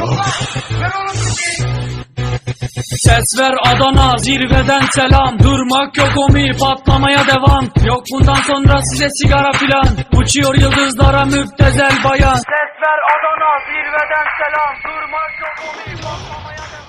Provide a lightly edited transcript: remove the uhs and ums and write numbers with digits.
Ses ver Adana, zirveden selam. Durmak yok omi, patlamaya devam. Yok bundan sonra size sigara filan. Uçuyor yıldızlara müptezel bayan. Ses ver Adana, zirveden selam. Durmak yok omi, patlamaya devam.